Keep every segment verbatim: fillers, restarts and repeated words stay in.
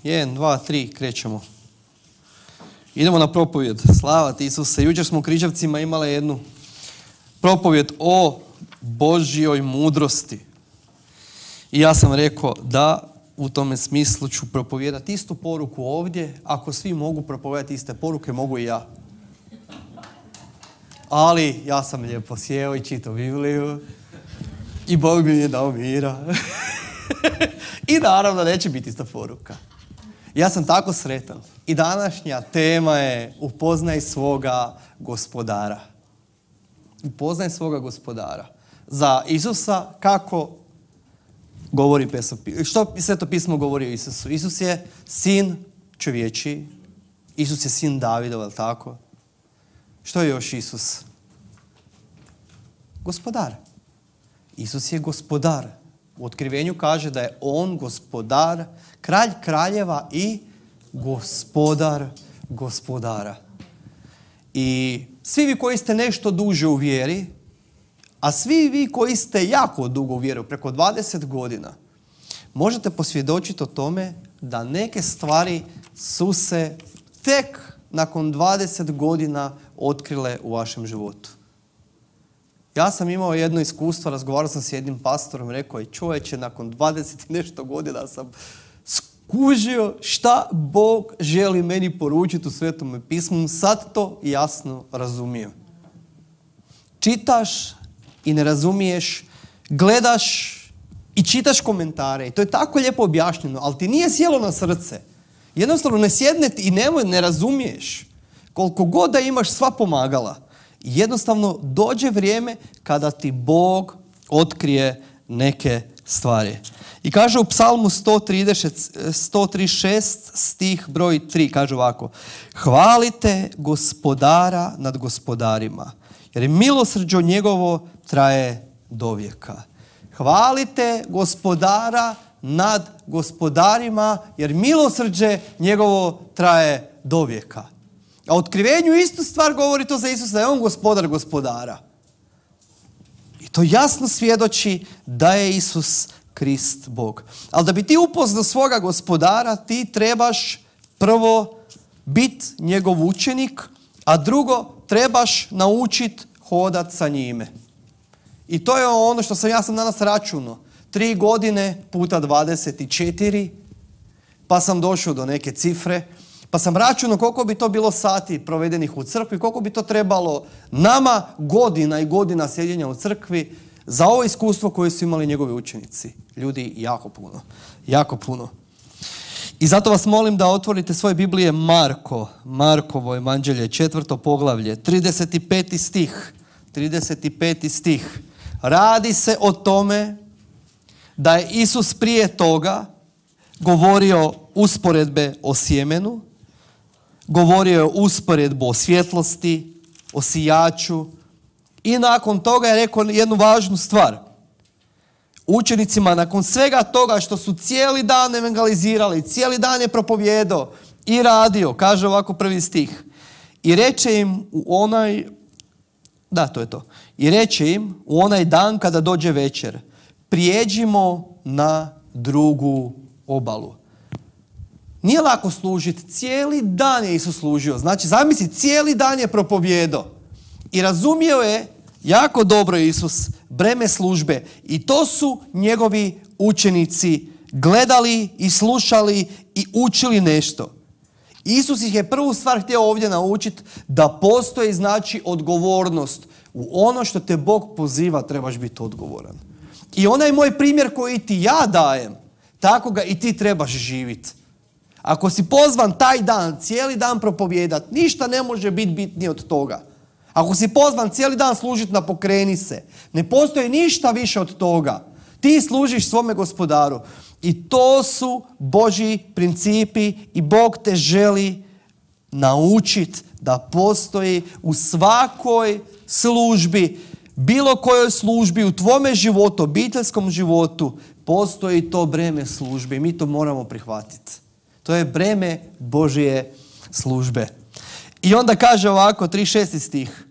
Jedan, dva, tri, krećemo. Idemo na propovjed. Slava ti Isuse. Jučer smo u Križevcima imali jednu propovjed o Božjoj mudrosti. I ja sam rekao da u tome smislu ću propovijedati istu poruku ovdje. Ako svi mogu propovijedati iste poruke, mogu i ja. Ali ja sam lijepo sjeo i čitao Bibliju. I Bog mi je dao mira. I naravno neće biti ista poruka. Ja sam tako sretan. I današnja tema je upoznaj svoga gospodara. Upoznaj svoga gospodara. Za Isusa kako govori Pesopismo. Što Sveto pismo govori o Isusu? Isus je sin čovječiji. Isus je sin Davidova, ali tako? Što je još Isus? Gospodar. Isus je gospodar. U Otkrivenju kaže da je on gospodar, kralj kraljeva i gospodar gospodara. I svi vi koji ste nešto duže u vjeri, a svi vi koji ste jako dugo u vjeri, preko dvadeset godina, možete posvjedočiti o tome da neke stvari su se tek nakon dvadeset godina otkrile u vašem životu. Ja sam imao jedno iskustvo, razgovarao sam s jednim pastorom, rekao je, čovječe, nakon dvadeset i nešto godina sam skužio šta Bog želi meni poručiti u Svetome pismu, sad to jasno razumio. Čitaš i ne razumiješ, gledaš i čitaš komentare i to je tako lijepo objašnjeno, ali ti nije sjelo na srce. Jednostavno ne sjedne i nemoj, ne razumiješ. Koliko god da imaš sva pomagala, jednostavno dođe vrijeme kada ti Bog otkrije neke stvari. I kaže u Psalmu sto trideset šest stih broj tri, kaže ovako: hvalite gospodara nad gospodarima, jer milosrđe njegovo traje do vijeka. Hvalite gospodara nad gospodarima, jer milosrđe njegovo traje do vijeka. A u Otkrivenju istu stvar govori to za Isusa, da je on gospodar gospodara. I to jasno svjedoči da je Isus Krist Bog. Ali da bi ti upoznao svoga gospodara, ti trebaš prvo biti njegov učenik, a drugo trebaš naučiti hodat sa njime. I to je ono što sam ja sam danas računao. Tri godine puta dvadeset četiri, pa sam došao do neke cifre. Pa sam računao koliko bi to bilo sati provedenih u crkvi, koliko bi to trebalo nama godina i godina sjedjenja u crkvi za ovo iskustvo koje su imali njegovi učenici. Ljudi, jako puno. Jako puno. I zato vas molim da otvorite svoje Biblije Marko, Markovo evanđelje, četvrto poglavlje, trideset peti stih. trideset peti stih. Radi se o tome da je Isus prije toga govorio usporedbe o sjemenu, govorio je usporedbu o svjetlosti, o sijaču i nakon toga je rekao jednu važnu stvar. Učenicima nakon svega toga što su cijeli dan evangelizirali, cijeli dan je propovijedao i radio, kaže ovako prvi stih, i reče im u onaj, da to je to, i reče im u onaj dan kada dođe večer, prijeđimo na drugu obalu. Nije lako služiti. Cijeli dan je Isus služio. Znači, zamisli, cijeli dan je propovijedao. I razumio je jako dobro Isus breme službe. I to su njegovi učenici gledali i slušali i učili nešto. Isus ih je prvu stvar htio ovdje naučiti da postoji, znači, odgovornost. U ono što te Bog poziva trebaš biti odgovoran. I onaj moj primjer koji ti ja dajem, tako ga i ti trebaš živjeti. Ako si pozvan taj dan, cijeli dan propovijedat, ništa ne može biti bitnije od toga. Ako si pozvan cijeli dan služiti na pokreni se, ne postoji ništa više od toga. Ti služiš svome gospodaru. I to su Božji principi i Bog te želi naučiti da postoji u svakoj službi, bilo kojoj službi, u tvome životu, obiteljskom životu, postoji to breme službe i mi to moramo prihvatiti. To je breme Božje službe. I onda kaže ovako, trideset šesti stih.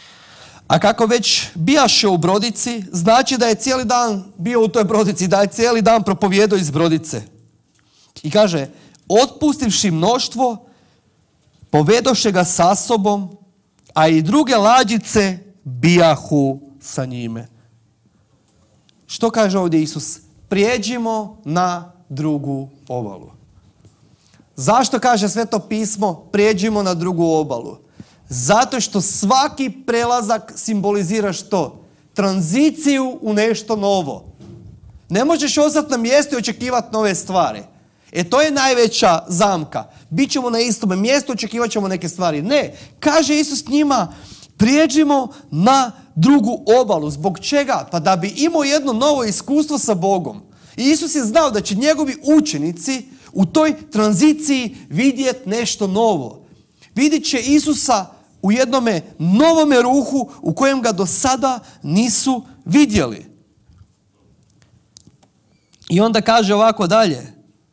A kako već bijaše u brodici, znači da je cijeli dan bio u toj brodici, da je cijeli dan propovijedao iz brodice. I kaže, Otpustivši mnoštvo, povedoše ga sa sobom, a i druge lađice bijahu sa njime. Što kaže ovdje Isus? Prijeđimo na drugu obalu. Zašto kaže Sveto pismo prijeđimo na drugu obalu? Zato što svaki prelazak simbolizira što? Tranziciju u nešto novo. Ne možeš ostati na mjestu i očekivati nove stvari. E to je najveća zamka. Bićemo na istome mjestu, očekivat ćemo neke stvari. Ne, kaže Isus njima, prijeđimo na drugu obalu. Zbog čega? Pa da bi imao jedno novo iskustvo sa Bogom. I Isus je znao da će njegovi učenici u toj tranziciji vidjeti nešto novo. Vidjet će Isusa u jednome novome ruhu u kojem ga do sada nisu vidjeli. I onda kaže ovako dalje.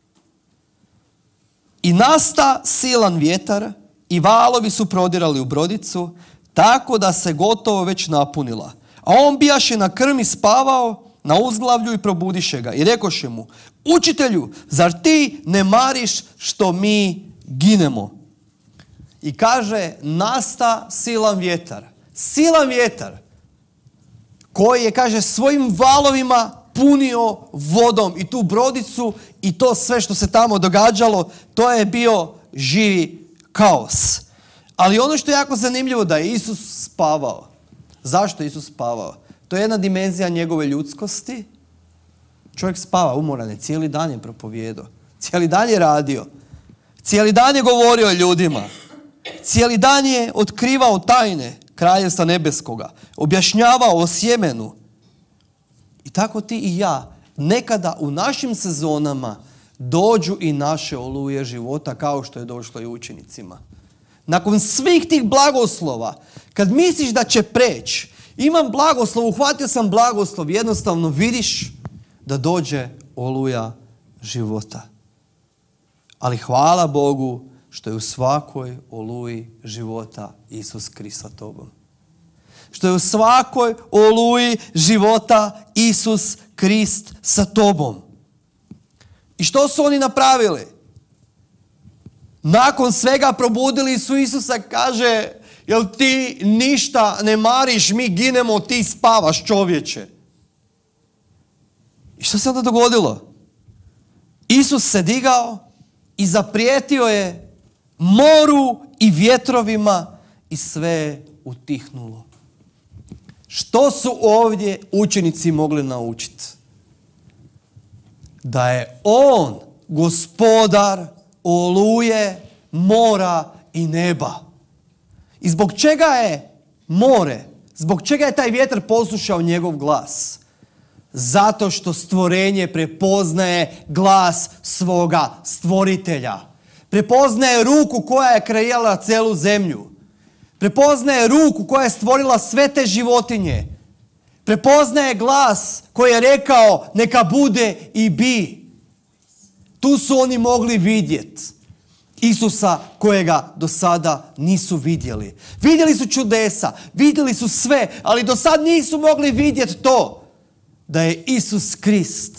I nasta silan vjetar i valovi su prodirali u brodicu, tako da se gotovo već napunila. A on bijaše na krmi spavao na uzglavlju i probudiše ga. I rekoše mu, učitelju, zar ti ne mariš što mi ginemo? I kaže, nasta silan vjetar. Silan vjetar koji je, kaže, svojim valovima punio vodom i tu brodicu i to sve što se tamo događalo, to je bio živi kaos. Ali ono što je jako zanimljivo da je Isus spavao. Zašto je Isus spavao? To je jedna dimenzija njegove ljudskosti. Čovjek spava, umoran je, cijeli dan je propovijedao. Cijeli dan je radio. Cijeli dan je govorio ljudima. Cijeli dan je otkrivao tajne Kraljevstva nebeskoga. Objašnjavao o sjemenu. I tako ti i ja nekada u našim sezonama dođu i naše oluje života kao što je došlo i učenicima. Nakon svih tih blagoslova, kad misliš da će preći, imam blagoslov, uhvatio sam blagoslov, jednostavno vidiš da dođe oluja života. Ali hvala Bogu što je u svakoj oluji života Isus Krist sa tobom. Što je u svakoj oluji života Isus Krist sa tobom. I što su oni napravili? Nakon svega probudili su Isusa, kaže, jel ti ništa ne mariš, mi ginemo, ti spavaš, čovječe. I što se onda dogodilo? Isus se digao i zaprijetio je moru i vjetrovima i sve je utihnulo. Što su ovdje učenici mogli naučiti? Da je on gospodar oluje, mora i neba. I zbog čega je more, zbog čega je taj vjetar poslušao njegov glas? Zato što stvorenje prepoznaje glas svoga stvoritelja. Prepoznaje ruku koja je kreirala celu zemlju. Prepoznaje ruku koja je stvorila sve te životinje. Prepoznaje glas koji je rekao neka bude i bi. Tu su oni mogli vidjeti Isusa kojega do sada nisu vidjeli. Vidjeli su čudesa, vidjeli su sve, ali do sad nisu mogli vidjeti to da je Isus Krist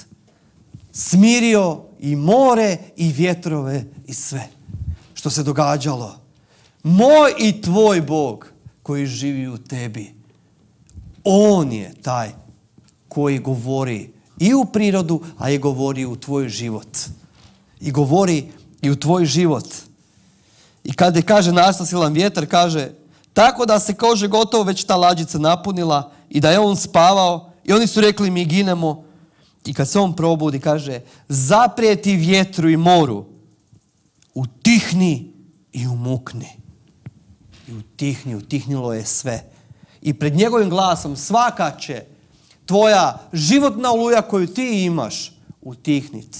smirio i more i vjetrove i sve što se događalo. Moj i tvoj Bog koji živi u tebi, on je taj koji govori i u prirodu, a i govori u tvoj život. I govori i u tvoj život. I kada kaže nasta silan vjetar, kaže tako da se kaže gotovo već ta lađica napunila i da je on spavao i oni su rekli mi ginemo. I kad se on probudi, kaže zaprijeti vjetru i moru, utihni i umukni. I utihni, utihnilo je sve. I pred njegovim glasom svaka će tvoja životna oluja koju ti imaš utihniti.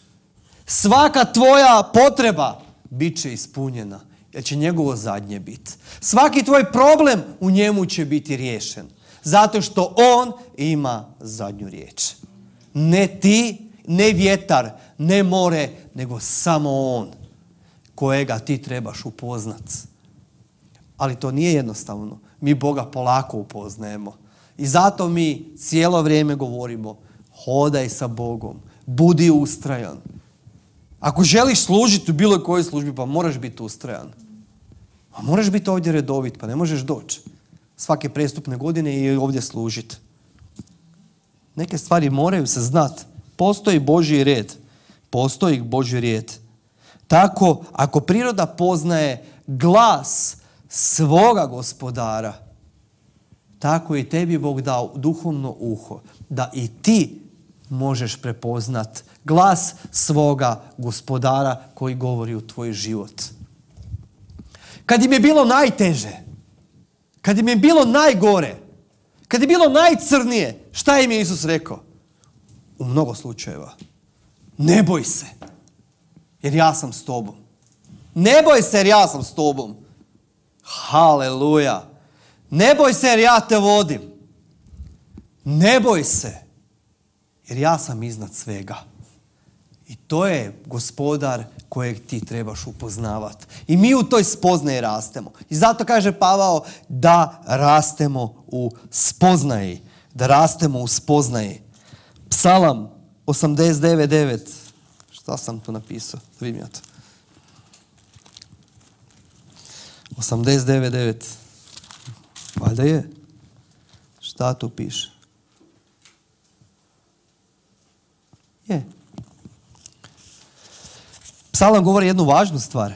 Svaka tvoja potreba bit će ispunjena, jer će njegovo zadnje biti. Svaki tvoj problem u njemu će biti riješen. Zato što on ima zadnju riječ. Ne ti, ne vjetar, ne more, nego samo on kojega ti trebaš upoznat. Ali to nije jednostavno. Mi Boga polako upoznajemo. I zato mi cijelo vrijeme govorimo hodaj sa Bogom, budi ustrajan. Ako želiš služiti u bilo kojoj službi, pa moraš biti ustrajan. A moraš biti ovdje redovit, pa ne možeš doći svake prestupne godine i ovdje služiti. Neke stvari moraju se znati. Postoji Božji red. Postoji Božji red. Tako, ako priroda poznaje glas svoga gospodara, tako i tebi Bog dao duhovno uho, da i ti možeš prepoznat glas svoga gospodara koji govori u tvoj život. Kad im je bilo najteže, kad im je bilo najgore, kad je bilo najcrnije, šta im je Isus rekao? U mnogo slučajeva. Ne boj se, jer ja sam s tobom. Ne boj se, jer ja sam s tobom. Haleluja. Ne boj se, jer ja te vodim. Ne boj se, jer ja sam iznad svega. I to je gospodar kojeg ti trebaš upoznavati. I mi u toj spoznaji rastemo. I zato kaže Pavao da rastemo u spoznaji. Da rastemo u spoznaji. Psalam osamdeset devet devet. Šta sam tu napisao? Vidim ja to. osamdeset devet devet. Valjda je. Šta tu piše? Je. Psalam govori jednu važnu stvar.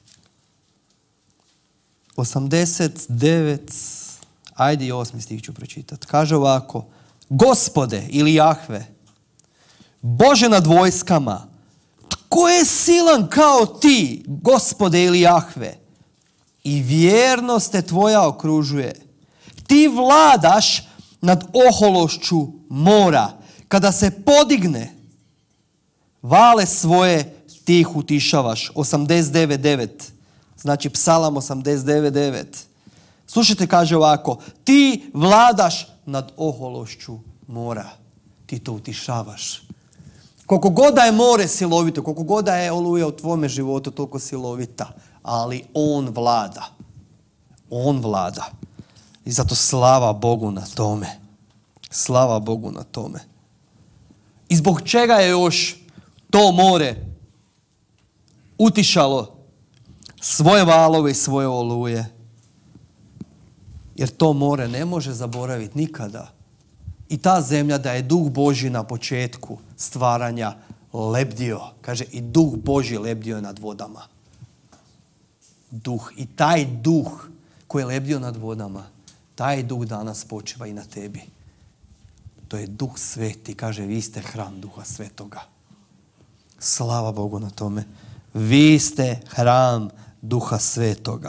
osamdeset devet, ajde i osmi stih ću pročitati. Kaže ovako: Gospode ili Jahve, Bože nad vojskama, tko je silan kao ti, Gospode ili Jahve? I vjernost te tvoja okružuje. Ti vladaš nad ohološću mora. Kada se podigne, vale svoje ti ih utišavaš. osamdeset devet devet. Znači Psalam osamdeset devet devet. Slušajte, kaže ovako: ti vladaš nad ohološću mora. Ti to utišavaš. Koliko god da je more silovito, koliko god da je oluja u tvome životu toliko silovita, ali on vlada. On vlada. I zato slava Bogu na tome. Slava Bogu na tome. I zbog čega je još to more utišalo svoje valove i svoje oluje? Jer to more ne može zaboraviti nikada. I ta zemlja da je duh Božji na početku stvaranja lebdio. Kaže, i duh Božji lebdio je nad vodama. Duh. I taj duh koji je lebdio nad vodama, taj duh danas počiva i na tebi. To je duh sveti. Kaže, vi ste hram duha svetoga. Slava Bogu na tome. Vi ste hram duha svetoga.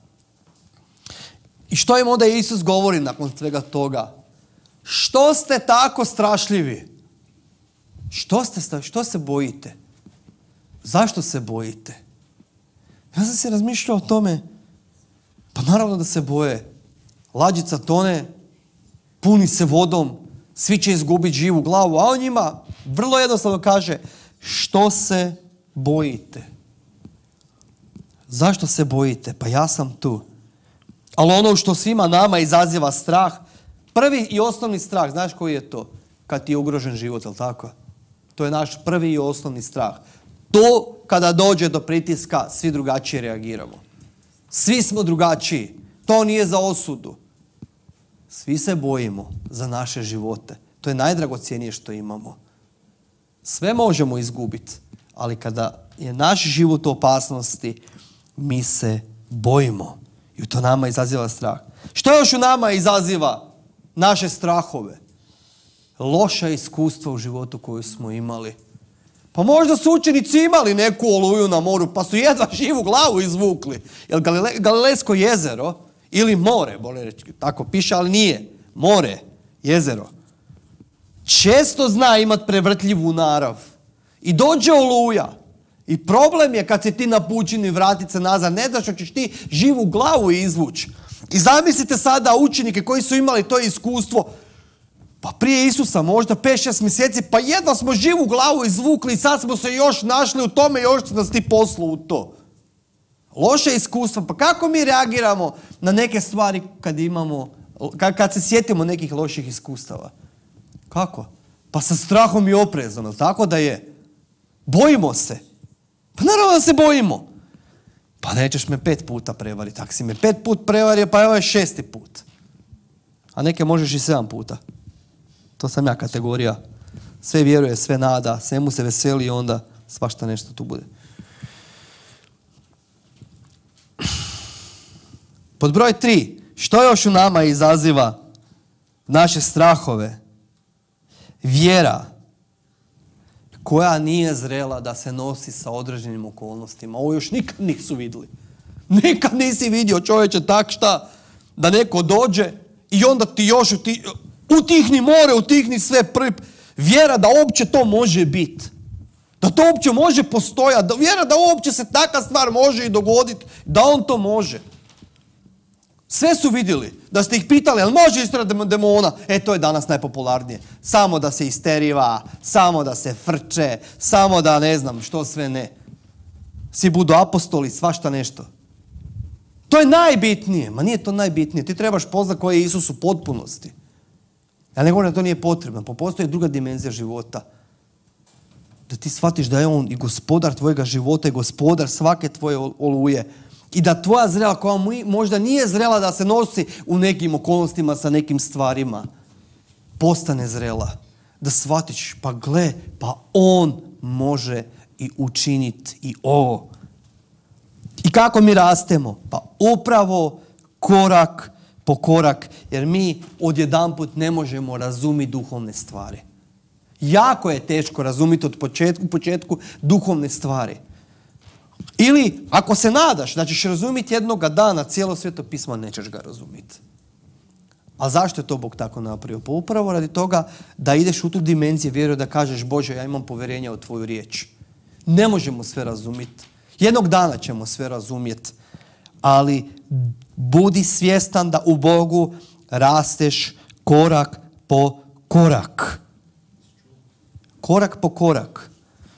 I što im onda Isus govori nakon svega toga? Što ste tako strašljivi? Što, ste, što se bojite? Zašto se bojite? Ja sam se razmišljao o tome. Pa naravno da se boje. Lađica tone, puni se vodom, svi će izgubiti živu glavu, a on njima vrlo jednostavno kaže: što se bojite? Zašto se bojite? Pa ja sam tu. Ali ono što svima nama izaziva strah, prvi i osnovni strah, znaš koji je to? Kad ti je ugrožen život, jel tako? To je naš prvi i osnovni strah. To kada dođe do pritiska, svi drugačije reagiramo. Svi smo drugačiji. To nije za osudu. Svi se bojimo za naše živote. To je najdragocjenije što imamo. Sve možemo izgubiti, ali kada je naš život u opasnosti, mi se bojimo. I to nama izaziva strah. Što još u nama izaziva naše strahove? Loša iskustva u životu koju smo imali. Pa možda su učenici imali neku oluju na moru, pa su jedva živu glavu izvukli. Jer Galile, Galilejsko jezero, ili more, bolje reći, tako piše, ali nije. More, jezero. Često zna imat prevrtljivu narav. I dođe oluja. I problem je kad se ti na pučini vratit se nazad, ne znaš što ćeš ti živu glavu izvući. I zamislite sada učenike koji su imali to iskustvo, pa prije Isusa možda pet šest mjeseci, pa jedva smo živu glavu izvukli i sad smo se još našli u tome i još će nas ti poslu u to. Loše iskustva, pa kako mi reagiramo na neke stvari kad imamo, kad se sjetimo nekih loših iskustava? Kako? Pa sa strahom i oprezom, jel tako da je? Bojimo se. da se bojimo. Pa nećeš me pet puta prevariti. Ako si me pet put prevario, pa evo je šesti put. A neke možeš i sedam puta. To sam ja kategorija. Sve vjeruje, sve nada, svemu se veseli i onda svašta nešto tu bude. Pod broj tri. Što još u nama izaziva naše strahove? Vjera koja nije zrela da se nosi sa određenim okolnostima. Ovo još nikad nisu vidjeli. Nikad nisi vidio, čovječe, tak šta, da neko dođe i onda ti još uti, utihni more, utihni sve prvi. Vjera da uopće to može biti. Da to uopće može postojati. Da vjera da uopće se takva stvar može i dogoditi. Da on to može. Sve su vidjeli. Da ste ih pitali, ali može istrati demona? E, to je danas najpopularnije. Samo da se isteriva, samo da se frče, samo da ne znam što sve ne. Svi budu apostoli, svašta nešto. To je najbitnije. Ma nije to najbitnije. Ti trebaš poznati koji je Isus u potpunosti. Ja ne govorim da to nije potrebno. Pa postoji druga dimenzija života. Da ti shvatiš da je on i gospodar tvojega života i gospodar svake tvoje oluje. I da tvoja zrela, koja možda nije zrela da se nosi u nekim okolnostima sa nekim stvarima, postane zrela. Da shvatiš, pa gle, pa on može i učiniti i ovo. I kako mi rastemo? Pa upravo korak po korak, jer mi odjedanput ne možemo razumjeti duhovne stvari. Jako je teško razumjeti od početku, u početku duhovne stvari. Ili, ako se nadaš da ćeš razumjeti jednoga dana cijelo Sveto pismo, nećeš ga razumjeti. A zašto je to Bog tako napravio? Pa upravo radi toga da ideš u tu dimenziju vjeru da kažeš, Bože, ja imam povjerenja u tvoju riječ. Ne možemo sve razumjeti. Jednog dana ćemo sve razumjeti. Ali budi svjestan da u Bogu rasteš korak po korak. Korak po korak.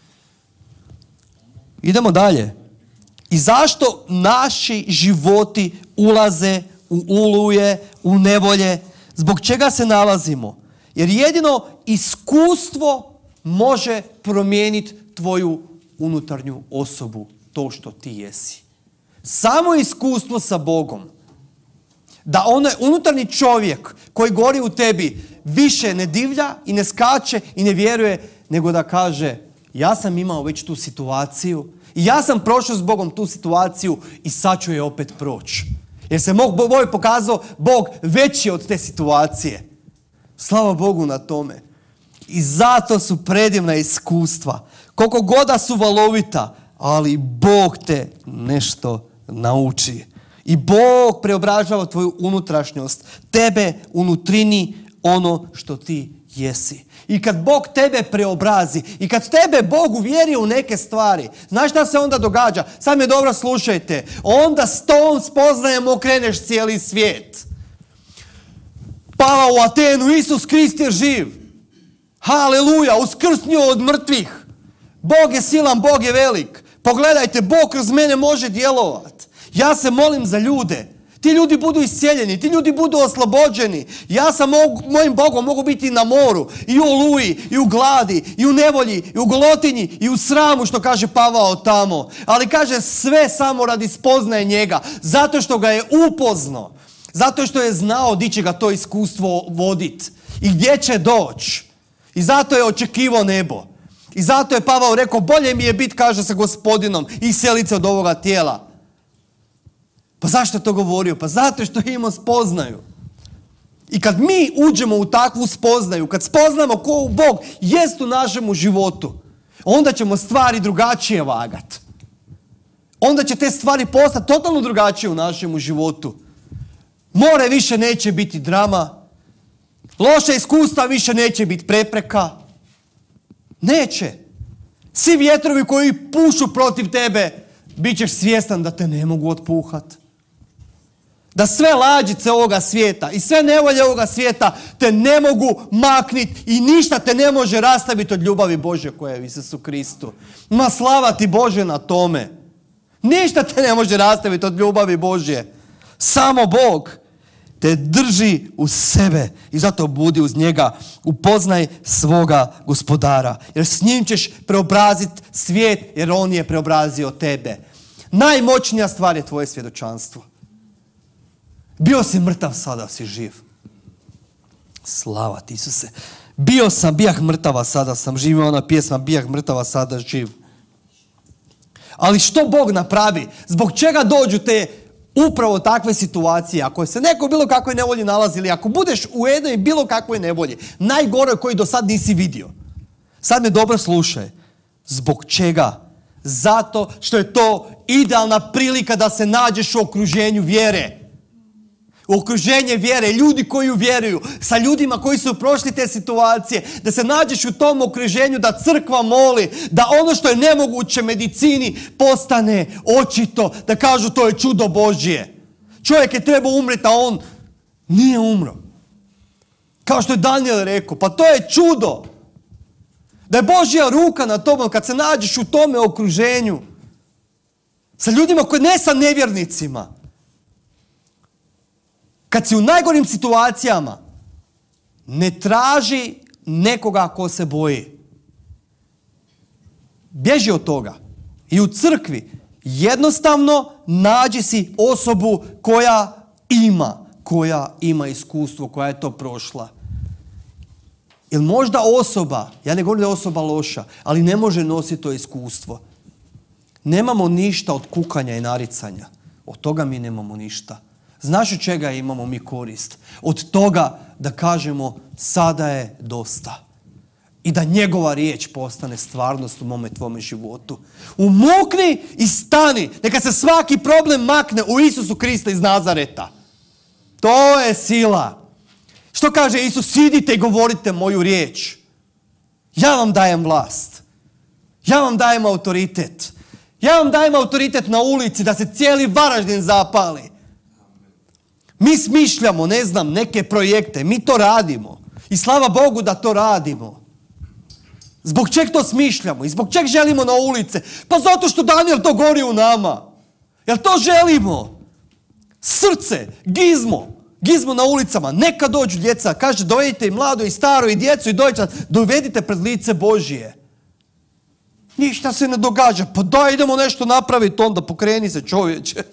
Idemo dalje. I zašto naši životi ulaze u uluje, u nevolje? Zbog čega se nalazimo? Jer jedino iskustvo može promijeniti tvoju unutarnju osobu, to što ti jesi. Samo iskustvo sa Bogom. Da onaj unutarnji čovjek koji gori u tebi više ne divlja i ne skače i ne vjeruje, nego da kaže, ja sam imao već tu situaciju i ja sam prošao s Bogom tu situaciju i sad ću je opet proći. Jer se mog Bog pokazao Bog veći od te situacije. Slava Bogu na tome. I zato su predivna iskustva. Koliko god da su valovita, ali Bog te nešto nauči. I Bog preobražava tvoju unutrašnjost. Tebe unutrini ono što ti jesi. I kad Bog tebe preobrazi i kad tebe Bog uvjeri u neke stvari, znaš šta se onda događa? Sad me dobro slušajte. Onda s tom spoznajem okreneš cijeli svijet. Pala u Atenu, Isus Krist je živ. Haleluja, uskrsnio od mrtvih. Bog je silan, Bog je velik. Pogledajte, Bog kroz mene može djelovati. Ja se molim za ljude. Ti ljudi budu iscijeljeni, ti ljudi budu oslobođeni. Ja sa mog, mojim Bogom mogu biti na moru, i u oluji, i u gladi, i u nevolji, i u golotinji, i u sramu, što kaže Pavao tamo. Ali kaže sve samo radi spoznaje njega, zato što ga je upoznao, zato što je znao di će ga to iskustvo voditi i gdje će doći. I zato je očekivao nebo. I zato je Pavao rekao, bolje mi je biti, kaže, sa Gospodinom i selit se od ovoga tijela. Pa zašto je to govorio? Pa zato što imamo spoznaju. I kad mi uđemo u takvu spoznaju, kad spoznamo ko Bog jest u našemu životu, onda ćemo stvari drugačije vagat. Onda će te stvari postati totalno drugačije u našemu životu. More više neće biti drama. Loša iskustva više neće biti prepreka. Neće. Svi vjetrovi koji pušu protiv tebe, bit ćeš svjestan da te ne mogu otpuhat. Da sve lađice ovoga svijeta i sve nevolje ovoga svijeta te ne mogu makniti i ništa te ne može rastaviti od ljubavi Božje koja je u Isusu Kristu. Ma slava ti Bože na tome. Ništa te ne može rastaviti od ljubavi Božje. Samo Bog. te drži uz sebe i zato budi uz njega. Upoznaj svoga gospodara, jer s njim ćeš preobraziti svijet, jer on je preobrazio tebe. Najmoćnija stvar je tvoje svjedočanstvo. Bio si mrtav, sada si živ. Slava ti, Isuse. Bio sam, bijah mrtava, sada sam živ. Ona pjesma, bijah mrtava, sada živ. Ali što Bog napravi? Zbog čega dođu te upravo takve situacije? Ako se neko bilo kakvoj nevolji nalazi, ili ako budeš u jednoj bilo kakvoj nevolji, najgore koji do sad nisi vidio. Sad me dobro slušaj. Zbog čega? Zato što je to idealna prilika da se nađeš u okruženju vjere. U okruženje vjere, ljudi koji vjeruju, sa ljudima koji su prošli te situacije, da se nađeš u tom okruženju, da crkva moli, da ono što je nemoguće medicini postane očito, da kažu to je čudo Božje. Čovjek je trebao umreti, a on nije umro. Kao što je Daniel rekao, pa to je čudo. Da je Božja ruka na tobom kad se nađeš u tome okruženju. Sa ljudima koji ne sa nevjernicima. Kad si u najgorim situacijama, ne traži nekoga ko se boji. Bježi od toga. I u crkvi jednostavno nađi si osobu koja ima, koja ima iskustvo, koja je to prošla. Ili možda osoba, ja ne govorim da je osoba loša, ali ne može nositi to iskustvo. Nemamo ništa od kukanja i naricanja. Od toga mi nemamo ništa. Znaš od čega imamo mi korist? Od toga da kažemo sada je dosta. I da njegova riječ postane stvarnost u mome tvome životu. Umukni i stani. Neka se svaki problem makne u Isusu Krista iz Nazareta. To je sila. Što kaže Isus? Sidite i govorite moju riječ. Ja vam dajem vlast. Ja vam dajem autoritet. Ja vam dajem autoritet na ulici da se cijeli Varaždin zapali. Mi smišljamo, ne znam, neke projekte. Mi to radimo. I slava Bogu da to radimo. Zbog čeg to smišljamo? I zbog čeg želimo na ulice? Pa zato što Daniel to gori u nama. Jel to želimo? Srce, gizmo. Gizmo na ulicama. Neka dođu djeca. Kaže, dovedite i mlado i staro i djecu i dojča. Dovedite pred lice Božije. Ništa se ne događa. Pa daj, idemo nešto napraviti. Onda pokreni se, čovječe.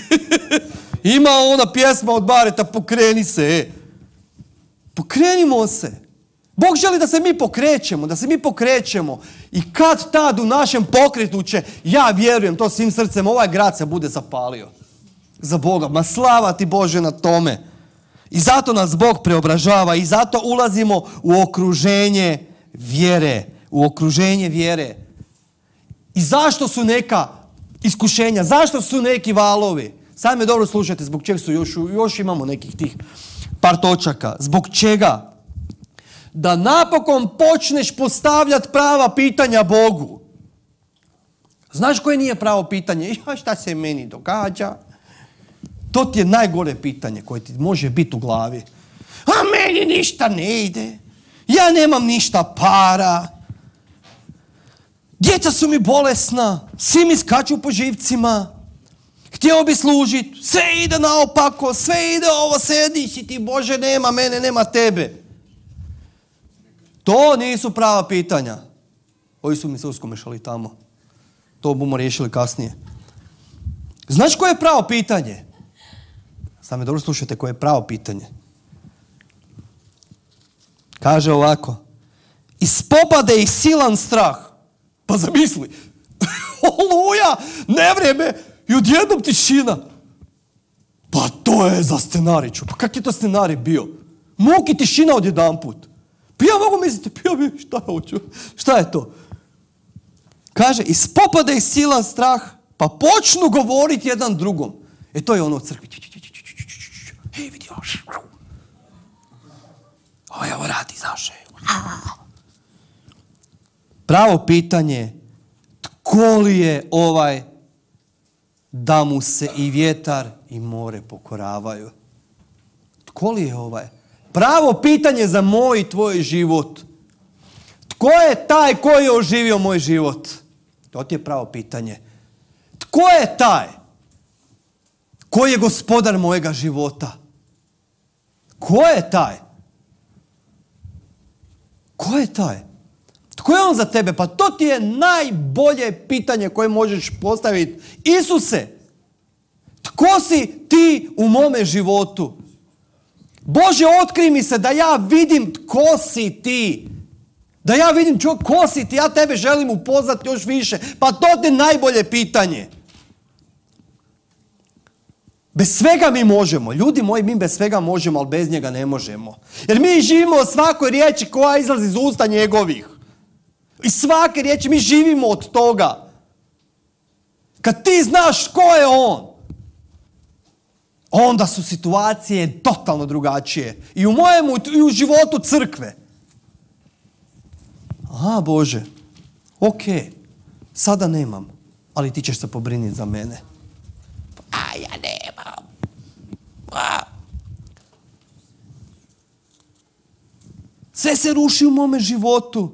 Ima ona pjesma od Bareta, pokreni se. Pokrenimo se. Bog želi da se mi pokrećemo, da se mi pokrećemo. I kad tad u našem pokretu će, ja vjerujem to svim srcem, ovaj grad se bude zapalio. Za Boga. Ma slava ti Bože na tome. I zato nas Bog preobražava i zato ulazimo u okruženje vjere. U okruženje vjere. I zašto su neka iskušenja? Zašto su neki valovi? Sad me dobro slušajte, zbog čega su još, još imamo nekih tih par točaka. Zbog čega? Da napokon počneš postavljati prava pitanja Bogu. Znaš koje nije pravo pitanje? Ja, šta se meni događa? To ti je najgore pitanje koje ti može biti u glavi. A meni ništa ne ide. Ja nemam ništa para. Djeca su mi bolesna. Svi mi skaču po živcima. Htio bi služiti. Sve ide naopako. Sve ide ovo. Sediš i ti, Bože, nema mene, nema tebe. To nisu prava pitanja. Ovi su mi se uskomešali tamo. To bomo riješili kasnije. Znaš koje je pravo pitanje? Sad me dobro slušajte koje je pravo pitanje. Kaže ovako. Ispopade ih silan strah. Pa zamisli. Oluja, nevrijeme i odjednom tišina. Pa to je za scenariću. Pa kak je to scenarij bio? Muk i tišina odjedanput. Pa ja mogu misliti, pa ja bi, šta hoću? Šta je to? Kaže, ispopade ih silan strah, pa počnu govoriti jedan drugom. E to je ono u crkvi. Hej, vidi, ovo je ovo radi, znaš. Pravo pitanje, tko li je ovaj da mu se i vjetar i more pokoravaju? Tko li je ovaj? Pravo pitanje za moj i tvoj život. Tko je taj koji je oživio moj život? To ti je pravo pitanje. Tko je taj koji je gospodar mojega života? Ko je taj? Ko je taj? Tko je on za tebe? Pa to ti je najbolje pitanje koje možeš postaviti. Isuse, tko si ti u mome životu? Bože, otkrij mi se da ja vidim tko si ti. Da ja vidim čo, ko si ti. Ja tebe želim upoznati još više. Pa to ti je najbolje pitanje. Bez svega mi možemo. Ljudi moji, mi bez svega možemo, ali bez njega ne možemo. Jer mi živimo od svakoj riječi koja izlazi iz usta njegovih. I svake riječi mi živimo od toga. Kad ti znaš ko je on, onda su situacije totalno drugačije. I u mojemu, i u životu crkve. A, Bože, ok, sada nemam, ali ti ćeš se pobriniti za mene. A, ja nemam. A. Sve se ruši u mome životu.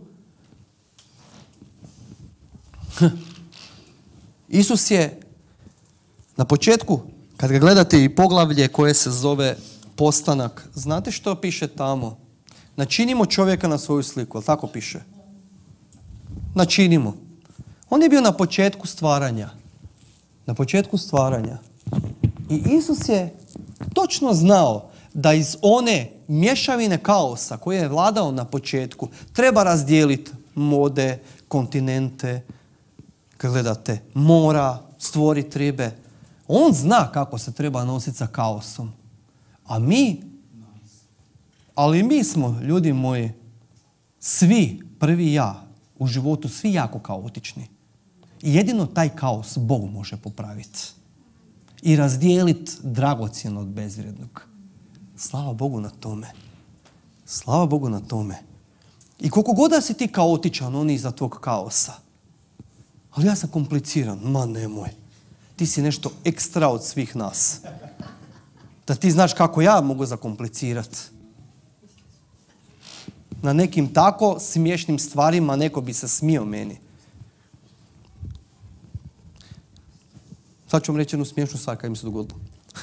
Isus je na početku, kad ga gledate i poglavlje koje se zove Postanak, znate što piše tamo? Načinimo čovjeka na svoju sliku, ali tako piše? Načinimo. On je bio na početku stvaranja. Na početku stvaranja. I Isus je točno znao da iz one mješavine kaosa koje je vladao na početku treba razdijeliti mode, kontinente, kad gledate, mora, stvoriti ribe. On zna kako se treba nositi sa kaosom. A mi, ali mi smo, ljudi moji, svi, prvi ja, u životu svi jako kaotični. I jedino taj kaos Bog može popraviti. I razdijeliti dragocjeno od bezvrijednog. Slava Bogu na tome. Slava Bogu na tome. I koliko god da si ti kaotičan, on je iza tvog kaosa. Ali ja sam kompliciran. Ma nemoj. Ti si nešto ekstra od svih nas. Da ti znaš kako ja mogu zakomplicirati. Na nekim tako smiješnim stvarima neko bi se smio meni. Sad ću vam reći jednu smiješnu stvar kad mi se dogodilo.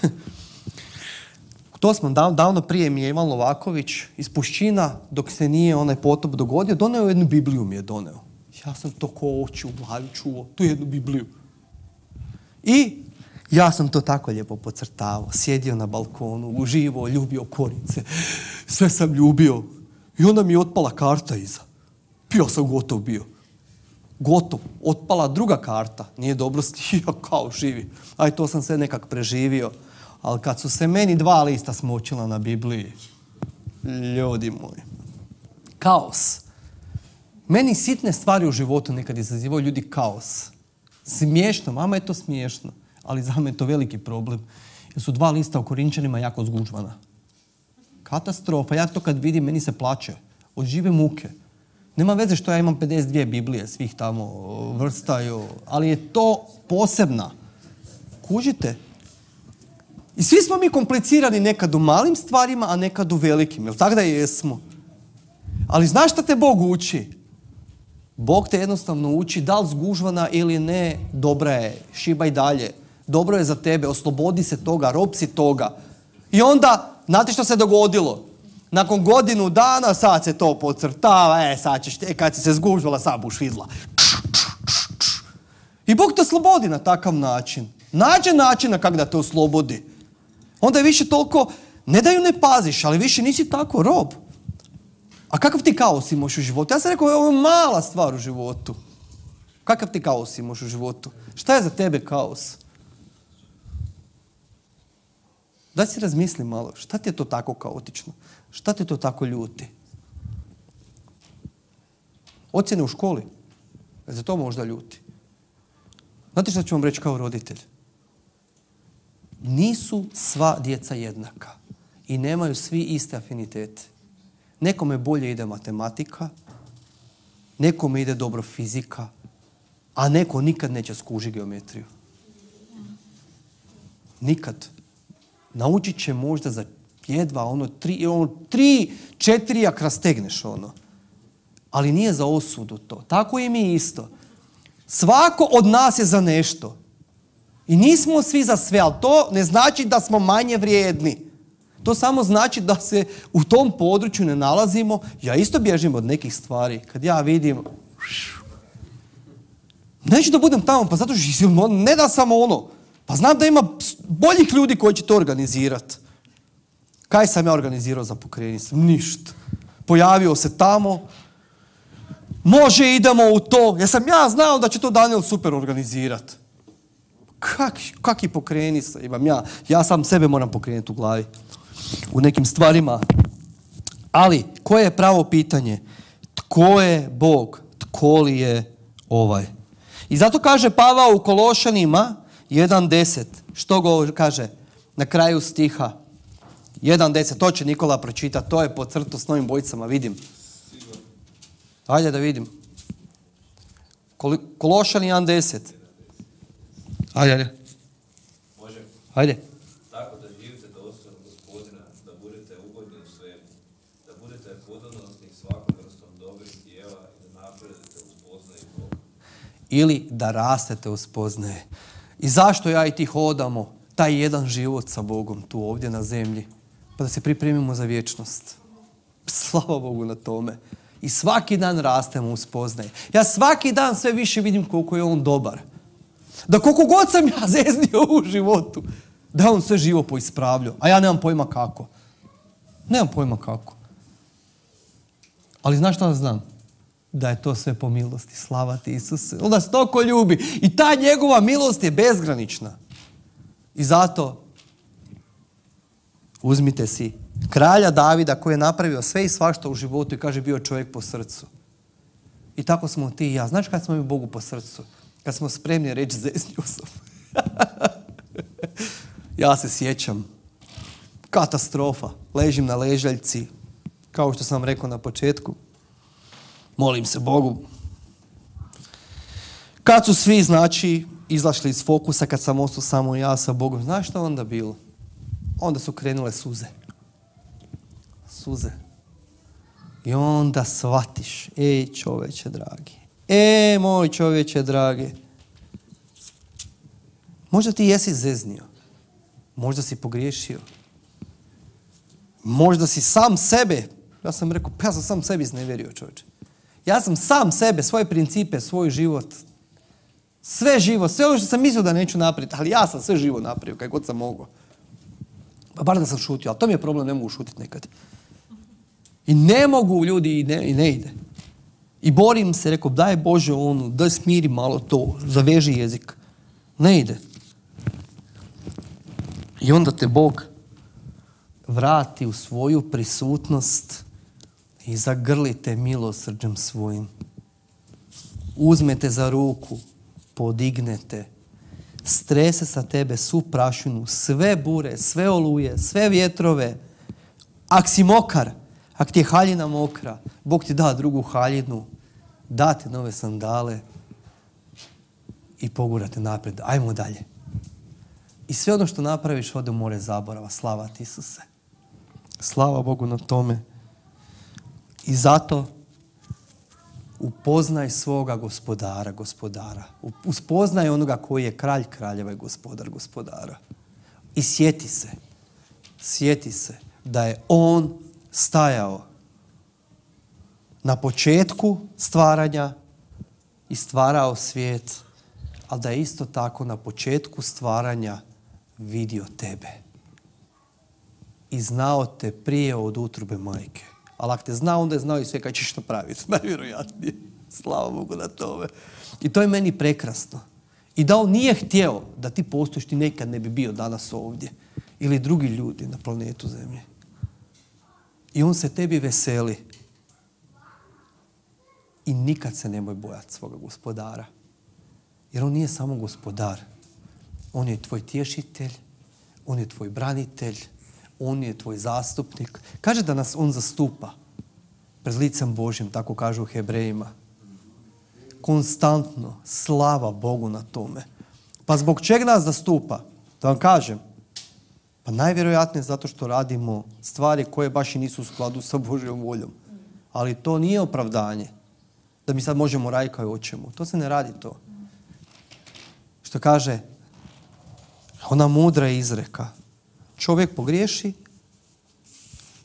To smo dav, davno prije mi je Ivan Lovaković iz Pušćina, dok se nije onaj potop dogodio, doneo jednu Bibliju mi je doneo. Ja sam to ko oči u glavi čuo, tu jednu Bibliju. I ja sam to tako lijepo pocrtavao, sjedio na balkonu, uživo, ljubio korice, sve sam ljubio. I onda mi je otpala karta iza. Ja sam gotov bio. Gotov. Otpala druga karta. Nije dobro stio kao živi. Aj, to sam sve nekak preživio. Ali kad su se meni dva lista smočila na Bibliji, ljudi moji, kaos. Meni sitne stvari u životu nekad izazivaju ljudi kaos. Smiješno, mama je to smiješno, ali za me je to veliki problem. Jer su dva lista u Korinčanima jako zgužvana. Katastrofa. Ja to kad vidim, meni se plače. Od žive muke. Nema veze što ja imam pedeset dvije Biblije, svih tamo vrstaju, ali je to posebna. Kužite? I svi smo mi komplicirani nekad u malim stvarima, a nekad u velikim. Jel tako da jesmo? Ali znaš šta te Bog uči? Bog te jednostavno uči da li zgužvana ili ne, dobra je, šibaj dalje. Dobro je za tebe, oslobodi se toga, rob si toga. I onda, znate što se dogodilo? Nakon godinu dana sad se to podcrtava, e sad ćeš te, kad si se zgužvala, sad buš vidla. I Bog te oslobodi na takav način. Nađe načina kako da te oslobodi. Onda je više toliko, ne da ju ne paziš, ali više nisi tako rob. A kakav ti kaos imaš u životu? Ja sam rekao, ovo je mala stvar u životu. Kakav ti kaos imaš u životu? Šta je za tebe kaos? Da si razmisli malo, šta ti je to tako kaotično? Šta ti to tako ljuti? Ocjene u školi? Je za to možda ljuti? Znate šta ću vam reći kao roditelj? Nisu sva djeca jednaka i nemaju svi iste afinitete. Nekome bolje ide matematika, nekome ide dobro fizika, a neko nikad neće skužiti geometriju. Nikad. Naučit će možda za jedva ono tri, ono, tri četiri ak rastegneš ono. Ali nije za osudu to. Tako i mi isto. Svako od nas je za nešto. I nismo svi za sve, ali to ne znači da smo manje vrijedni. To samo znači da se u tom području ne nalazimo. Ja isto bježim od nekih stvari. Kad ja vidim... Neću da budem tamo, pa zato što ne da samo ono. Pa znam da ima boljih ljudi koji će to organizirati. Kaj sam ja organizirao za Pokreni se? Ništa. Pojavio se tamo. Može, idemo u to. Ja sam ja znao da će to Daniel super organizirati. Kak, kaki Pokreni se imam ja? Ja sam sebe moram pokrenuti u glavi. U nekim stvarima. Ali, koje je pravo pitanje? Tko je Bog? Tko li je ovaj? I zato kaže Pavao u Kološanima jedan deset. Što go kaže na kraju stiha? jedan deset. To će Nikola pročitati. To je po crtu s novim bojicama. Vidim. Hajde da vidim. Kološani jedan deset. Hajde, hajde. Može. Hajde. Tako da živite dostojno Gospodina, da budete ugodni u svemu, da budete plodonosni svakom vrstom dobrih djela i da napredujete u spoznaji Boga. Ili da rastete u spoznaje. I zašto ja i ti hodamo taj jedan život sa Bogom tu ovdje na zemlji? Pa da se pripremimo za vječnost. Slava Bogu na tome. I svaki dan rastemo u spoznaje. Ja svaki dan sve više vidim koliko je on dobar. Da koliko god sam ja zeznio u životu, da je on sve živo poispravljao. A ja nemam pojma kako. Nemam pojma kako. Ali znaš šta znam? Da je to sve po milosti. Slava ti Isuse. On nas toliko ljubi. I ta njegova milost je bezgranična. I zato uzmite si kralja Davida koji je napravio sve i svašta u životu i kaže bio čovjek po srcu. I tako smo ti i ja. Znaš kad smo mi Bogu po srcu? Kad smo spremni reći zeznio sam. Ja se sjećam. Katastrofa. Ležim na ležaljci. Kao što sam rekao na početku. Molim se Bogu. Kad su svi, znači, izašli iz fokusa, kad sam ostao samo ja sa Bogom, znaš što onda bilo? Onda su krenule suze. Suze. I onda shvatiš, ej čoveče dragi, e moj čovječe dragi, možda ti jesi zeznio, možda si pogriješio, možda si sam sebe, ja sam rekao, pa ja sam sam sebi iznevjerio čovječe. Ja sam sam sebe, svoje principe, svoj život, sve živo, sve ono što sam mislio da neću napraviti, ali ja sam sve živo napravio, kaj god sam mogao. Pa bar da sam šutio, ali to mi je problem, ne mogu šutiti nekad. I ne mogu ljudi i ne, i ne ide. I borim se, rekao, daj Bože onu, daj smiri malo to, zaveži jezik. Ne ide. I onda te Bog vrati u svoju prisutnost i zagrlite milosrđem svojim. Uzmete za ruku, podignete, strese sa tebe svu prašinu, sve bure, sve oluje, sve vjetrove. Ak si mokar, ak ti je haljina mokra, Bog ti da drugu haljinu, da ti nove sandale i pogurate naprijed. Ajmo dalje. I sve ono što napraviš ode u more zaborava. Slava ti Isuse. Slava Bogu na tome. I zato upoznaj svoga gospodara, gospodara. Uspoznaj onoga koji je kralj kraljeva i gospodar gospodara. I sjeti se, sjeti se da je on stajao na početku stvaranja i stvarao svijet, ali da je isto tako na početku stvaranja vidio tebe. I znao te prije od utrobe majke. Ali ako te zna, onda je znao i sve kad ćeš napraviti. Najvjerojatnije. Slava Bogu na tome. I to je meni prekrasno. I da on nije htjeo da ti postojiš, ti nekad ne bi bio danas ovdje. Ili drugi ljudi na planetu Zemlje. I on se tebi veseli. I nikad se nemoj bojati svoga gospodara. Jer on nije samo gospodar. On je tvoj tješitelj, on je tvoj branitelj, on je tvoj zastupnik. Kaže da nas on zastupa pred licem Božjim, tako kažu u Hebrejima. Konstantno, slava Bogu na tome. Pa zbog čega nas zastupa? Da vam kažem. Pa najvjerojatnije zato što radimo stvari koje baš i nisu u skladu sa Božjom voljom. Ali to nije opravdanje. Da mi sad možemo raditi kao hoćemo. To se ne radi to. Što kaže ona mudra izreka. Čovjek pogriješi,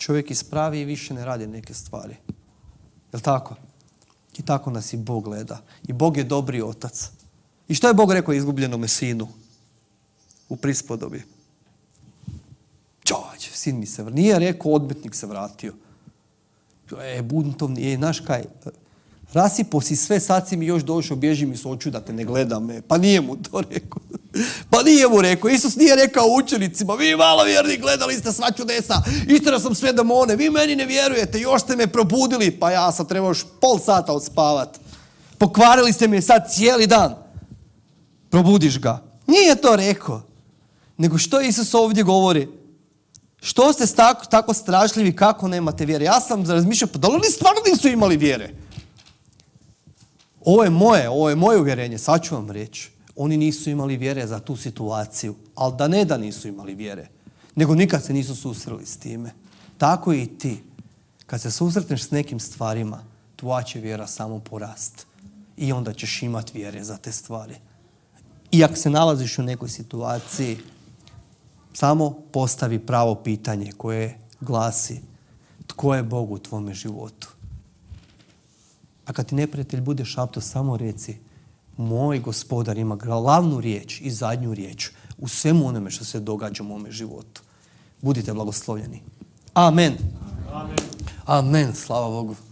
čovjek ispravi i više ne radi neke stvari. Jel tako? I tako nas i Bog gleda. I Bog je dobri otac. I što je Bog rekao izgubljenome sinu u prispodobi? Čovač, sin mi se vratio. Nije rekao odmetnik se vratio. E, buntovni, e, znaš kaj, rasipo si sve, sad si mi još došao, bježi mi s oču da te ne gleda me. Pa nije mu to rekao. Pa nije mu rekao. Isus nije rekao učenicima, vi malo vjerni gledali ste sva čudesa, istera sam sve demone, vi meni ne vjerujete, još ste me probudili, pa ja sam trebao još pol sata odspavat. Pokvarili ste me sad cijeli dan. Probudiš ga. Nije to rekao. Nego što Isus ovdje govori? Što ste tako, tako strašljivi, kako nemate vjere? Ja sam razmišljao, pa da li oni stvarno nisu imali vjere? Ovo je moje, ovo je moje uvjerenje, sad ću vam reći. Oni nisu imali vjere za tu situaciju, ali da ne da nisu imali vjere, nego nikad se nisu susreli s time. Tako i ti. Kad se susretneš s nekim stvarima, tvoja će vjera samo porast. I onda ćeš imati vjere za te stvari. I ako se nalaziš u nekoj situaciji, samo postavi pravo pitanje koje glasi tko je Bog u tvome životu. A kad ti neprijatelj bude šapto, samo reci moj Gospodar ima glavnu riječ i zadnju riječ u svemu onome što se događa u mome životu. Budite blagoslovljeni. Amen. Amen. Amen. Slava Bogu.